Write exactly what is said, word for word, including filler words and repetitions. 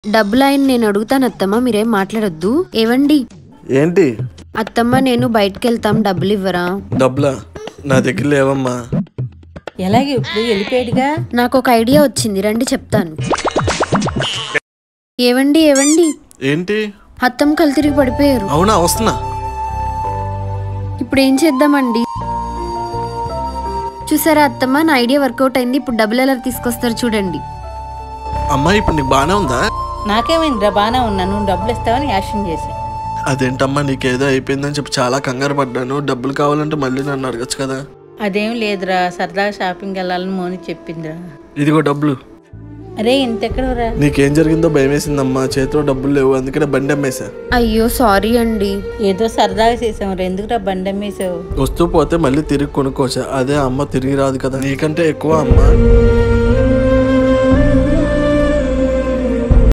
డబ్బులు ఆయన నేను అడుగుతాను అత్తమ్మ, మీరేం మాట్లాడొద్దు. ఏవండి? ఏంటి? అత్తమ్మ నేను బయటకు వెళ్తాం, డబ్బులు ఇవ్వరా? డబ్బులా? నా దగ్గర లేవమ్మా. ఎలాగే ఇప్పుడు వెళ్ళిపోయాడుగా. నాకు ఒక ఐడియా వచ్చింది, రండి చెప్తాను. ఏవండి ఏవండి? ఏంటి? అత్తమ్మ కళ్ళు తిరిగి పడిపోయారు. అవునా, వస్తున్నా. ఇప్పుడు ఏం చేద్దామండి? చూసారా అత్తమ్మ, నా ఐడియా వర్కౌట్ అయింది. ఇప్పుడు డబ్బులు ఎలా తీసుకొస్తారు చూడండి. అమ్మా ఇప్పుడు నీకు బానే ఉందా? నాకేమైందిరా, బాగానే ఉన్నా. నువ్వు డబ్బులు ఇస్తావని యాక్షన్ చేశా. అదేంటమ్మా, నీకేదో అయిపోయిందని చెప్పి చాలా కంగారు పడ్డాను. డబ్బులు కావాలంటే మళ్ళీ నన్ను అడగచ్చు కదా. అదేం లేదురా, సరదాగా షాపింగ్ వెళ్ళాలని మోని చెప్పిందిరా. ఇదిగో డబ్బులు. అరే ఇంత ఎక్కడరా? నీకేం జరిగిందో భయం వేసిందమ్మా, చేతిలో డబ్బులు లేవు, అందుకనే బండి అమ్మేశా. అయ్యో సారీ అండి. ఏదో సరదాగా చేసాం, ఎందుకురా బండి అమ్మేసావు? వస్తూ పోతే మళ్ళీ తిరిగి కొనుక్కోవచ్చా, అదే అమ్మ తిరిగి రాదు కదా. నీకంటే ఎక్కువ అమ్మ.